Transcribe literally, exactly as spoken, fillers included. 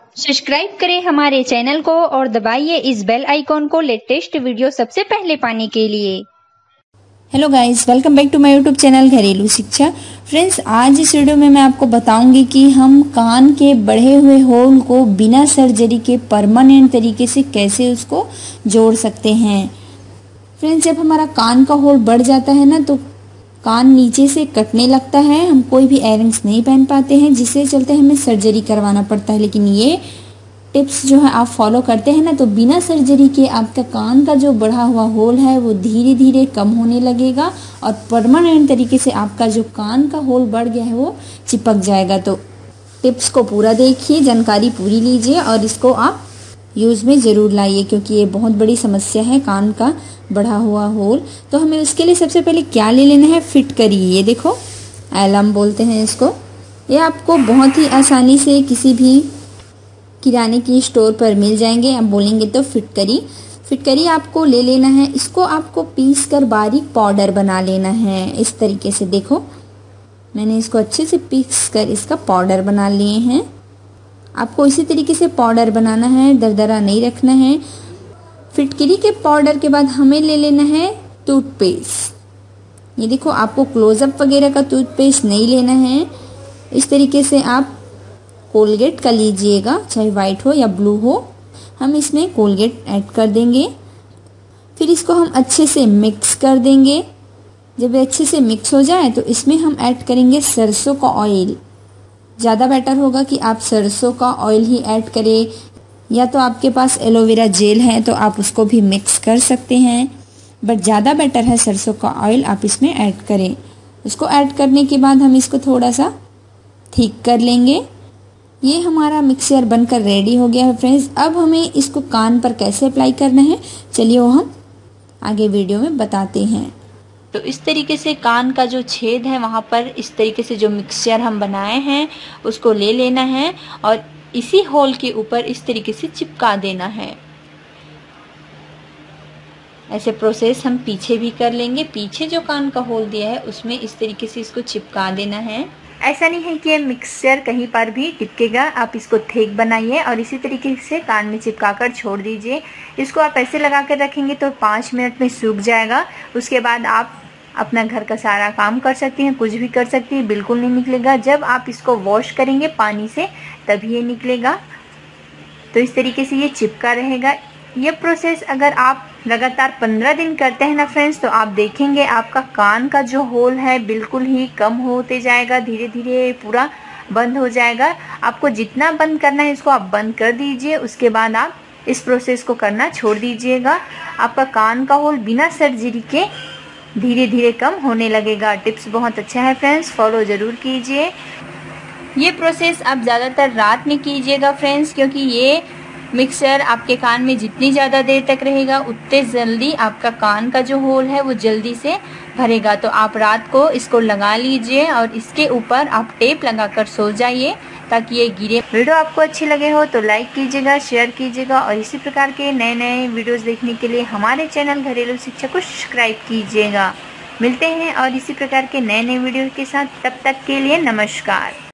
Subscribe करें हमारे channel को और दबाइए इस बेल आइकॉन को लेटेस्ट वीडियो सबसे पहले पाने के लिए। Hello guys, welcome back to my YouTube channel Gharelu Shiksha. Friends, आज इस वीडियो में मैं आपको बताऊंगी कि हम कान के बढ़े हुए होल को बिना सर्जरी के परमानेंट तरीके से कैसे उसको जोड़ सकते हैं। फ्रेंड्स, जब हमारा कान का होल बढ़ जाता है ना, तो कान नीचे से कटने लगता है, हम कोई भी इयररिंग्स नहीं पहन पाते हैं, जिससे चलते हमें सर्जरी करवाना पड़ता है। लेकिन ये टिप्स जो है आप फॉलो करते हैं ना, तो बिना सर्जरी के आपका कान का जो बढ़ा हुआ होल है वो धीरे धीरे कम होने लगेगा और परमानेंट तरीके से आपका जो कान का होल बढ़ गया है वो चिपक जाएगा। तो टिप्स को पूरा देखिए, जानकारी पूरी लीजिए और इसको आप यूज़ में ज़रूर लाइए, क्योंकि ये बहुत बड़ी समस्या है कान का बढ़ा हुआ होल। तो हमें उसके लिए सबसे पहले क्या ले लेना है, फिटकरी। ये देखो, एलम बोलते हैं इसको। ये आपको बहुत ही आसानी से किसी भी किराने की स्टोर पर मिल जाएंगे। आप बोलेंगे तो फिटकरी फिटकरी आपको ले लेना है। इसको आपको पीस कर बारीक पाउडर बना लेना है। इस तरीके से देखो, मैंने इसको अच्छे से पीस कर इसका पाउडर बना लिए हैं। आपको इसी तरीके से पाउडर बनाना है, दरदरा नहीं रखना है। फिटकरी के पाउडर के बाद हमें ले लेना है टूथपेस्ट। ये देखो, आपको क्लोजअप वगैरह का टूथपेस्ट नहीं लेना है। इस तरीके से आप कोलगेट का लीजिएगा, चाहे वाइट हो या ब्लू हो। हम इसमें कोलगेट ऐड कर देंगे, फिर इसको हम अच्छे से मिक्स कर देंगे। जब ये अच्छे से मिक्स हो जाए तो इसमें हम ऐड करेंगे सरसों का ऑयल। ज़्यादा बेटर होगा कि आप सरसों का ऑयल ही ऐड करें, या तो आपके पास एलोवेरा जेल है तो आप उसको भी मिक्स कर सकते हैं, बट ज़्यादा बेटर है सरसों का ऑयल आप इसमें ऐड करें। उसको ऐड करने के बाद हम इसको थोड़ा सा ठीक कर लेंगे। ये हमारा मिक्सचर बनकर रेडी हो गया है फ्रेंड्स। अब हमें इसको कान पर कैसे अप्लाई करना है, चलिए वो हम आगे वीडियो में बताते हैं। तो इस तरीके से कान का जो छेद है वहाँ पर इस तरीके से जो मिक्सचर हम बनाए हैं उसको ले लेना है और इसी होल के ऊपर इस तरीके से चिपका देना है। ऐसे प्रोसेस हम पीछे भी कर लेंगे। पीछे जो कान का होल दिया है उसमें इस तरीके से इसको चिपका देना है। ऐसा नहीं है कि मिक्सचर कहीं पर भी चिपकेगा, आप इसको थिक बनाइए और इसी तरीके से कान में चिपका कर छोड़ दीजिए। इसको आप ऐसे लगा कर रखेंगे तो पाँच मिनट में सूख जाएगा। उसके बाद आप अपना घर का सारा काम कर सकती हैं, कुछ भी कर सकती हैं, बिल्कुल नहीं निकलेगा। जब आप इसको वॉश करेंगे पानी से तभी ये निकलेगा। तो इस तरीके से ये चिपका रहेगा। ये प्रोसेस अगर आप लगातार पंद्रह दिन करते हैं ना फ्रेंड्स, तो आप देखेंगे आपका कान का जो होल है बिल्कुल ही कम होते जाएगा, धीरे धीरे पूरा बंद हो जाएगा। आपको जितना बंद करना है इसको आप बंद कर दीजिए। उसके बाद आप इस प्रोसेस को करना छोड़ दीजिएगा। आपका कान का होल बिना सर्जरी के धीरे धीरे कम होने लगेगा। टिप्स बहुत अच्छा है फ्रेंड्स, फॉलो ज़रूर कीजिए। ये प्रोसेस आप ज़्यादातर रात में कीजिएगा फ्रेंड्स, क्योंकि ये मिक्सचर आपके कान में जितनी ज़्यादा देर तक रहेगा उतने जल्दी आपका कान का जो होल है वो जल्दी से भरेगा। तो आप रात को इसको लगा लीजिए और इसके ऊपर आप टेप लगाकर सो जाइए ताकि ये गिरे। वीडियो आपको अच्छी लगे हो तो लाइक कीजिएगा, शेयर कीजिएगा और इसी प्रकार के नए नए वीडियोस देखने के लिए हमारे चैनल घरेलू शिक्षा को सब्सक्राइब कीजिएगा। मिलते हैं और इसी प्रकार के नए नए वीडियो के साथ, तब तक के लिए नमस्कार।